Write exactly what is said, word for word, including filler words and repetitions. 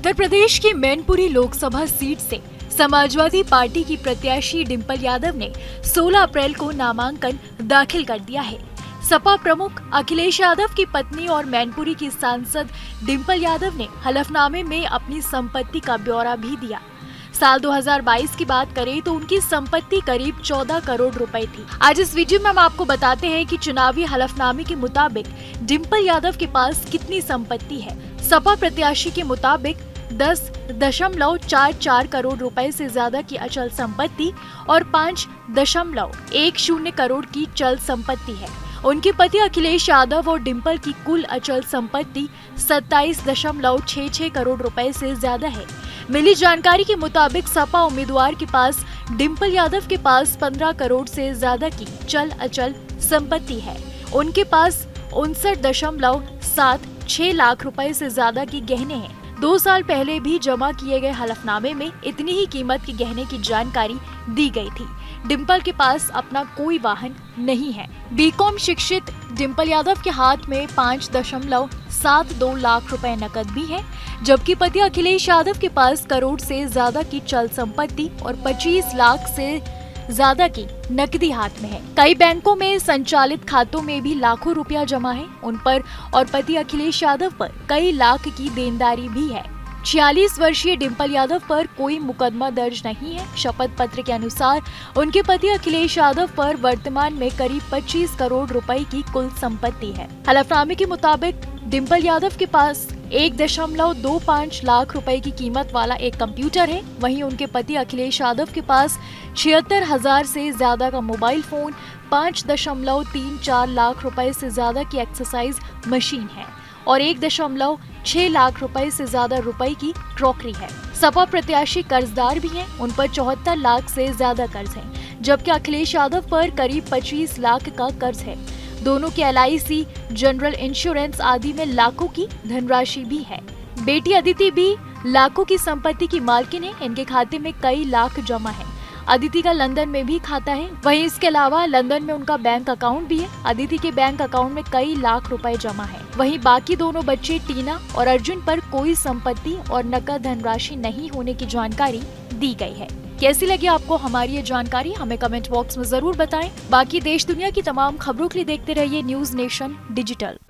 उत्तर प्रदेश की मैनपुरी लोकसभा सीट से समाजवादी पार्टी की प्रत्याशी डिंपल यादव ने सोलह अप्रैल को नामांकन दाखिल कर दिया है। सपा प्रमुख अखिलेश यादव की पत्नी और मैनपुरी की सांसद डिंपल यादव ने हलफनामे में अपनी संपत्ति का ब्यौरा भी दिया। साल दो हज़ार बाईस की बात करें तो उनकी संपत्ति करीब चौदह करोड़ रुपए थी। आज इस वीडियो में हम आपको बताते हैं कि चुनावी हलफनामे के मुताबिक डिंपल यादव के पास कितनी संपत्ति है। सपा प्रत्याशी के मुताबिक दस दशमलव चार चार करोड़ रुपए से ज्यादा की अचल संपत्ति और पाँच दशमलव एक शून्य करोड़ की चल संपत्ति है। उनके पति अखिलेश यादव और डिंपल की कुल अचल संपत्ति सत्ताईस दशमलव छह छह करोड़ रुपए से ज्यादा है। मिली जानकारी के मुताबिक सपा उम्मीदवार के पास डिंपल यादव के पास पंद्रह करोड़ से ज्यादा की चल अचल संपत्ति है। उनके पास उनसठ दशमलव सात छह लाख रुपए से ज्यादा की गहने हैं। दो साल पहले भी जमा किए गए हलफनामे में इतनी ही कीमत के गहने की जानकारी दी गई थी। डिंपल के पास अपना कोई वाहन नहीं है। बीकॉम शिक्षित डिंपल यादव के हाथ में पाँच दशमलव सात दो लाख रुपए नकद भी है, जबकि पति अखिलेश यादव के पास करोड़ से ज्यादा की चल संपत्ति और पच्चीस लाख से ज्यादा की नकदी हाथ में है। कई बैंकों में संचालित खातों में भी लाखों रुपया जमा है उन पर और पति अखिलेश यादव पर कई लाख की देनदारी भी है। छियालीस वर्षीय डिंपल यादव पर कोई मुकदमा दर्ज नहीं है। शपथ पत्र के अनुसार उनके पति अखिलेश यादव पर वर्तमान में करीब पच्चीस करोड़ रुपए की कुल संपत्ति है। हलफनामे के मुताबिक डिंपल यादव के पास एक दशमलव दो पाँच लाख रुपए की कीमत वाला एक कंप्यूटर है। वहीं उनके पति अखिलेश यादव के पास छिहत्तर हजार से ज्यादा का मोबाइल फोन, पाँच दशमलव तीन चार लाख रुपए से ज्यादा की एक्सरसाइज मशीन है और एक दशमलव छह लाख रुपए से ज्यादा रुपए की क्रॉकरी है। सपा प्रत्याशी कर्जदार भी हैं, उन पर चौहत्तर लाख से ज्यादा कर्ज है, जबकि अखिलेश यादव पर करीब पच्चीस लाख का कर्ज है। दोनों के L I C, general insurance आदि में लाखों की धनराशि भी है। बेटी अदिति भी लाखों की संपत्ति की मालकिन है। इनके खाते में कई लाख जमा है। अदिति का लंदन में भी खाता है। वहीं इसके अलावा लंदन में उनका बैंक अकाउंट भी है। अदिति के बैंक अकाउंट में कई लाख रुपए जमा है। वहीं बाकी दोनों बच्चे टीना और अर्जुन पर कोई संपत्ति और नकद धनराशि नहीं होने की जानकारी दी गई है। कैसी लगी आपको हमारी ये जानकारी, हमें कमेंट बॉक्स में जरूर बताएं। बाकी देश दुनिया की तमाम खबरों के लिए देखते रहिए न्यूज नेशन डिजिटल।